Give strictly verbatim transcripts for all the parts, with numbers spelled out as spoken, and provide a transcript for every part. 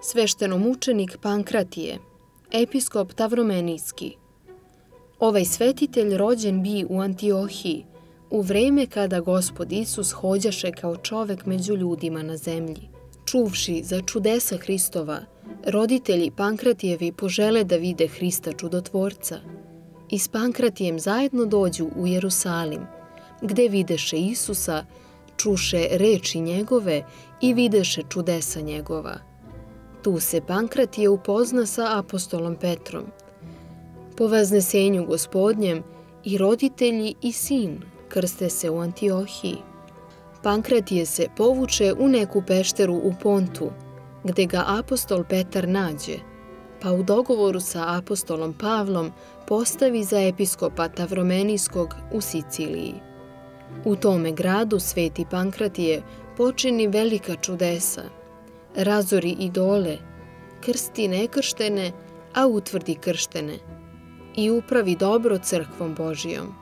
Sveštenomučenik Pankratije, episkop Tavromenijski. Ovaj svetitelj rođen bi u Antiohiji, u vreme kada Gospod Isus hođaše kao čovek među ljudima na zemlji. Čuvši za čudesa Hristova, roditelji Pankratijevi požele da vide Hrista čudotvorca i s Pankratijem zajedno dođu u Jerusalim, gde videše Isusa, čuše reči njegove i videše čudesa njegova. Tu se Pankratije upozna sa apostolom Petrom. Po vaznesenju Gospodnjem i roditelji i sin krste se u Antiohiji. Pankratije se povuče u neku pešteru u Pontu, gde ga apostol Petar nađe, pa u dogovoru sa apostolom Pavlom postavi za episkopa Tavromenijskog u Siciliji. U tome gradu sveti Pankratije počini velika čudesa, razori idole, krsti nekrštene, a utvrdi krštene i upravi dobro crkvom Božijom.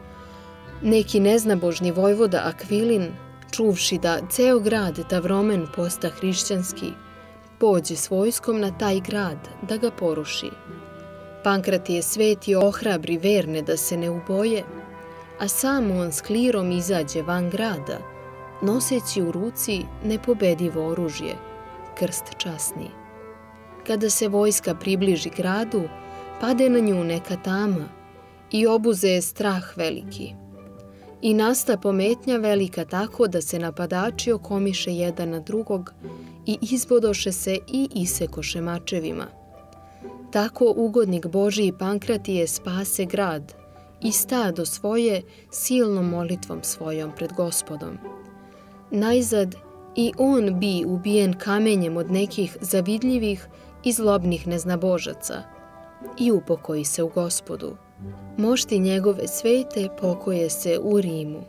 Neki neznabožni vojvoda Akvilin, čuvši da ceo grad Tavromen posta hrišćanski, pođe s vojskom na taj grad da ga poruši. Pankratije sveti ohrabri verne da se ne uboje, a sam on s klirom izađe van grada, noseći u ruci nepobedivo oružje, krst časni. Kada se vojska približi gradu, pade na nju neka tama i obuze je strah veliki. I nasta pometnja velika tako da se napadači okomiše jedan na drugog i izbodoše se i isekoše mačevima. Tako ugodnik Božiji Pankratije spase grad i stado svoje silnom molitvom svojom pred Gospodom. Najzad i on bi ubijen kamenjem od nekih zavidljivih i zlobnih neznabožaca i upokoji se u Gospodu. Mošti njegove svete pokoje se u Rimu.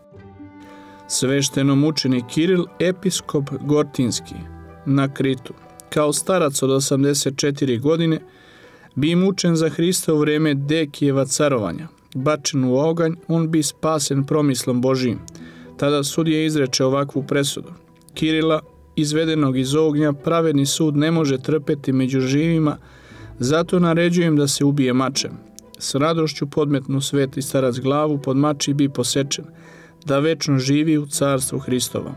Sveštenomučenik Kiril, episkop Gortinski, na Kritu. Kao starac od osamdeset četiri godine, bi mučen za Hrista u vreme Dekijeva carovanja. Bačen u oganj, on bi spasen promislom Božijim. Tada sudija izreče ovakvu presudu. Kirila, izvedenog iz ognja, pravedni sud ne može trpeti među živima, zato naređujem da se ubije mačem. S radošću podmetnu sveti starac glavu, pod mači bi posečen, da večno živi u carstvu Hristovom.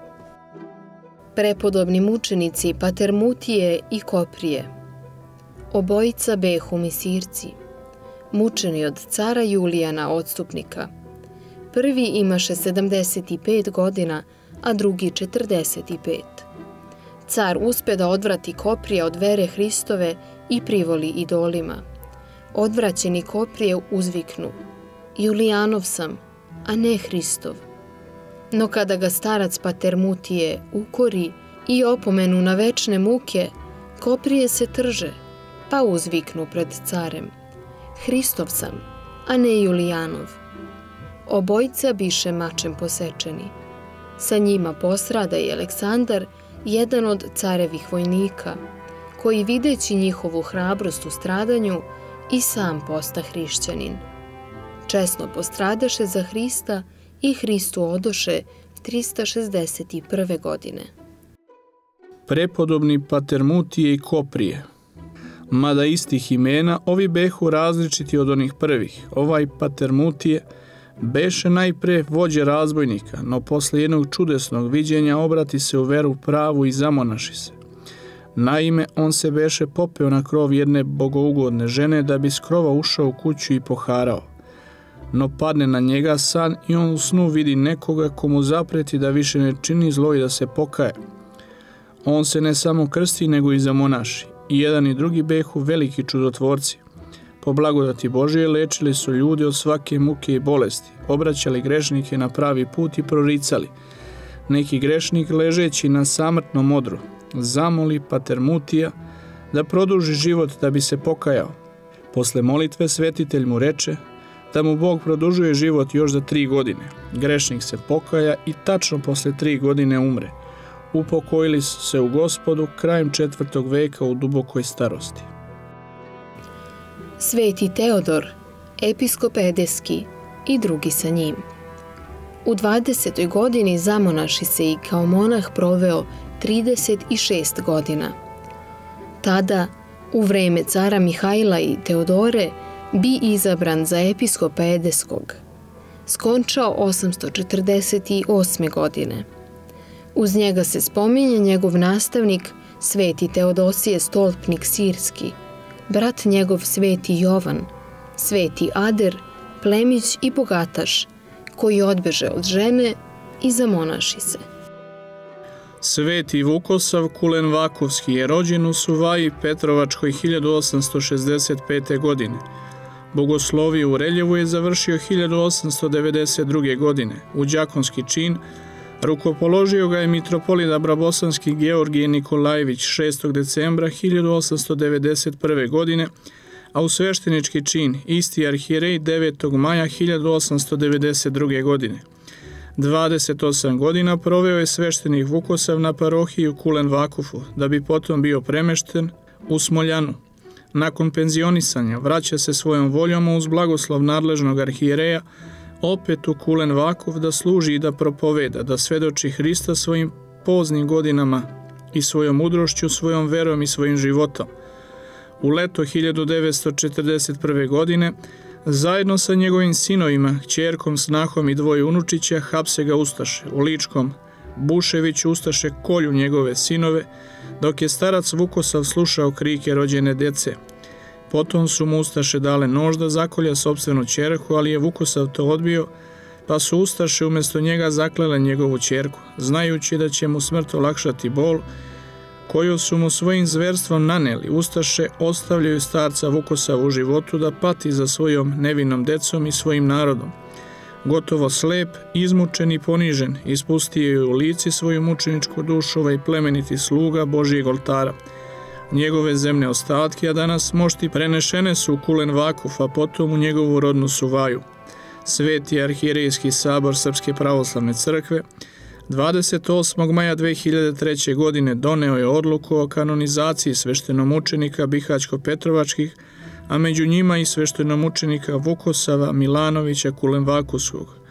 Prepodobni mučenici Patermutije i Koprije. Obojica behu misirci, mučeni od cara Julijana Odstupnika. Prvi imaše sedamdeset pet godina, a drugi četrdeset pet. Car uspe da odvrati Koprije od vere Hristove i privoli idolima. Odvraćeni Koprije uzviknu: Julijanov sam, a ne Hristov. No kada ga starac Patermutije ukori i opomenu na večne muke, Koprije se trže, pa uzviknu pred carem: Hristov sam, a ne Julijanov. Obojica biše mačem posečeni. Sa njima postrada i Aleksandar, jedan od carevih vojnika, koji videći njihovu hrabrost u stradanju i sam posta hrišćanin. Česno postradaše za Hrista i Hristu odoše trista šezdeset prve godine. Prepodobni Patermutije i Koprije. Mada istih imena, ovi behu različiti od onih prvih. Ovaj Patermutije beše najpre vođe razbojnika, no posle jednog čudesnog viđenja obrati se u veru pravu i zamonaši se. Naime, on se beše popeo na krov jedne bogougodne žene da bi s krova ušao u kuću i poharao. No padne na njega san i on u snu vidi nekoga komu zapreti da više ne čini zlo i da se pokaje. On se ne samo krsti, nego i zamonaši. I jedan i drugi behu veliki čudotvorci. Po blagodati Božije lečili su ljude od svake muke i bolesti, obraćali grešnike na pravi put i proricali. Neki grešnik ležeći na samrtnom odru zamoli Patermutija da produži život da bi se pokajao. Posle molitve svetitelj mu reče da mu Bog produžuje život još za tri godine. Grešnik se pokaja i tačno posle tri godine umre. Upokojili su se u Gospodu krajem četvrtog veka u dubokoj starosti. Sveti Teodor, episkop Edeski i drugi sa njim. U dvadesetoj godini zamonaši se i kao monah proveo trideset šest godina. Tada, u vreme cara Mihajla i Teodore, bi izabran za episkopa Edeskog. Skončao osamsto četrdeset osme. godine. Uz njega se spominje njegov nastavnik, sveti Teodosije Stolpnik Sirski, brat njegov sveti Jovan, sveti Ader, plemić i bogataš, koji odbeže od žene i zamonaši se. Sveti Vukosav Kulen-Vakovski je rođen u Suvaji Petrovačkoj hiljadu osamsto šezdeset pete. godine. Bogosloviju u Reljevu je završio hiljadu osamsto devedeset druge. godine. U đakonski čin rukopoložio ga je mitropolita Brabosanski Georgije Nikolajević šestog decembra hiljadu osamsto devedeset prve. godine, a u sveštenički čin isti arhijerej devetog maja hiljadu osamsto devedeset druge. godine. dvadeset osam godina proveo je sveštenik Vukosav na parohiju Kulen-Vakovu, da bi potom bio premešten u Smoljanu. Nakon penzionisanja vraća se svojom voljom uz blagoslov nadležnog arhijereja opet u Kulen-Vakov da služi i da propoveda, da svedoči Hrista svojim poznim godinama i svojom mudrošću, svojom verom i svojim životom. U leto hiljadu devetsto četrdeset prve. godine zajedno sa njegovim sinovima, kćerkom, snahom i dvoje unučića hapse ga ustaše. U Ličkom Buševiću ustaše kolju njegove sinove, dok je starac Vukosav slušao krike rođene dece. Potom su mu ustaše dale nož da zakolja sopstvenu ćerku, ali je Vukosav to odbio, pa su ustaše umjesto njega zaklele njegovu ćerku, znajući da će mu smrt olakšati bol, koju su mu svojim zverstvom naneli. Ustaše ostavljaju starca Vukosava u životu da pati za svojom nevinom decom i svojim narodom. Gotovo slep, izmučen i ponižen, ispustio je u lici svoju mučeničku dušu ovaj plemeniti sluga Božijeg oltara. Njegove zemne ostatke, a danas mošti prenešene su u Kulen-Vakov, a potom u njegovu rodnu Suvaju. Sveti arhijerejski sabor Srpske pravoslavne crkve dvadeset osmog maja dve hiljade treće. godine doneo je odluku o kanonizaciji sveštenomučenika Bihaćko-Petrovačkih, a među njima i sveštenomučenika Vukosava Milanovića Kulen-Vakovskog,